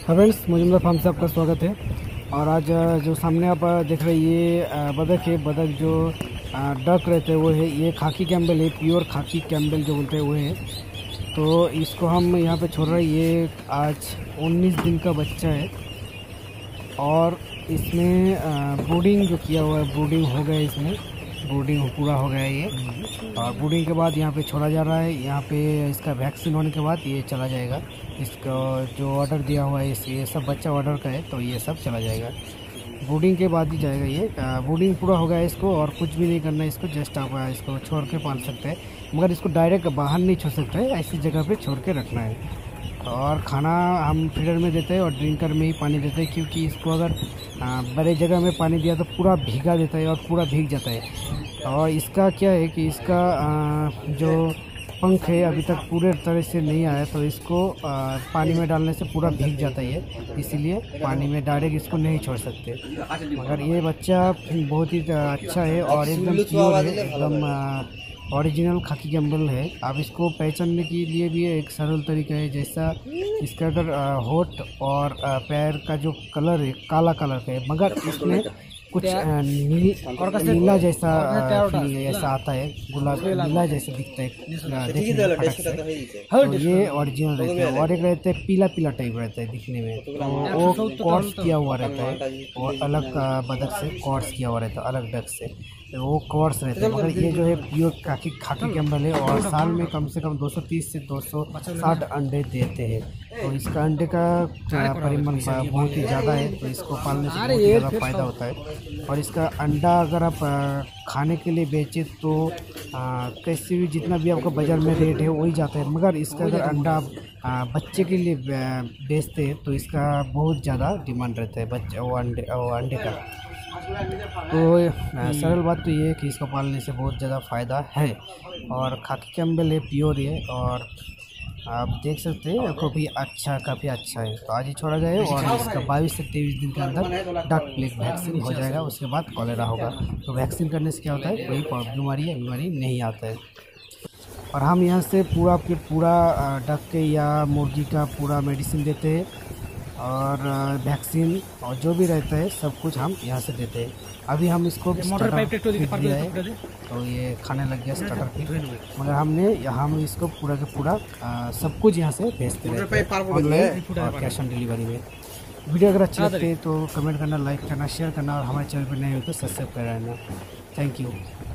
Friends, Muzammil farm से आपका स्वागत है। और आज जो सामने आप देख रहे हैं ये बतख है। बतख जो डक रहते हैं वो है, ये खाकी कैम्बल है, प्योर खाकी कैम्बल जो बोलते हैं वो है। तो इसको हम यहाँ पे छोड़ रहे हैं। ये आज 19 दिन का बच्चा है और इसमें ब्रूडिंग जो किया हुआ है, ब्रूडिंग हो गया है, इसमें ब्रूडिंग पूरा हो गया है ये। और ब्रूडिंग के बाद यहाँ पे छोड़ा जा रहा है। यहाँ पे इसका वैक्सीन होने के बाद ये चला जाएगा। इसका जो ऑर्डर दिया हुआ है ये सब बच्चा ऑर्डर का है, तो ये सब चला जाएगा। ब्रूडिंग के बाद ही जाएगा ये। ब्रूडिंग पूरा हो गया है इसको, और कुछ भी नहीं करना है इसको। जस्ट आप इसको छोड़ के पाल सकते हैं, मगर इसको डायरेक्ट बाहर नहीं छोड़ सकते हैं, ऐसी जगह पे छोड़ के रखना है। और खाना हम फीडर में देते हैं और ड्रिंकर में ही पानी देते हैं, क्योंकि इसको अगर बड़े जगह में पानी दिया तो पूरा भीगा देता है और पूरा भीग जाता है। और इसका क्या है कि इसका जो पंख है अभी तक पूरे तरह से नहीं आया, तो इसको पानी में डालने से पूरा भीग जाता है, इसीलिए पानी में डायरेक्ट इसको नहीं छोड़ सकते। मगर ये बच्चा बहुत ही अच्छा है और एकदम प्योर है, एकदम ओरिजिनल खाकी कैम्बल है। आप इसको पहचानने के लिए भी एक सरल तरीका है। जैसा इसका अगर होठ और पैर का जो कलर है काला कलर का है, मगर इसमें कुछ नीला जैसा फीलिंग है, ऐसा आता है, गुलाब नीला जैसा दिखता है देखने में फटक से। तो ये ओरिजिनल रहता है। और एक रहता है पीला पीला टाइप रहता है दिखने में, तो वो कॉर्स किया हुआ रहता है और अलग बदक से कॉर्स किया हुआ रहता है, अलग डक से वो कॉर्स रहते हैं। मगर ये जो है प्योर खाकी कैम्बल है और साल में कम से कम 230 से 260 अंडे देते हैं। तो इसका अंडे का परिमाण बहुत ही ज़्यादा है, तो इसको पालने से बहुत ज़्यादा फ़ायदा होता है। और इसका अंडा अगर आप खाने के लिए बेचें तो कैसे भी जितना भी आपका बाज़ार में रेट है वही जाता है। मगर इसका अगर अंडा आप बच्चे के लिए बेचते हैं तो इसका बहुत ज़्यादा डिमांड रहता है बच्चे वो अंडे का। तो सरल बात तो ये है कि इसको पालने से बहुत ज़्यादा फ़ायदा है। और खाकी कैम्बल है, प्योर है, और आप देख सकते हैं काफ़ी अच्छा है। तो आज ही छोड़ा जाए और इसका 22 से 23 दिन के अंदर डक प्लेग वैक्सीन हो जाएगा। उसके बाद कॉलेरा होगा। तो वैक्सीन करने से क्या होता है, कोई बीमारी नहीं आता है। और हम यहाँ से पूरा डक के या मुर्गी का पूरा मेडिसिन देते हैं और वैक्सीन और जो भी रहता है सब कुछ हम यहाँ से देते हैं। अभी हम इसको स्टार्टर फीड दिया है, तो ये खाने लग गया स्टार्टर फीड। मगर हम इसको पूरा का पूरा सब कुछ यहाँ से भेजते हैं ऑनलाइन और कैश ऑन डिलीवरी में। वीडियो अगर अच्छी लगती है तो कमेंट करना, लाइक करना, शेयर करना, और हमारे चैनल पर नए हो तो सब्सक्राइब कर रहना। Thank you.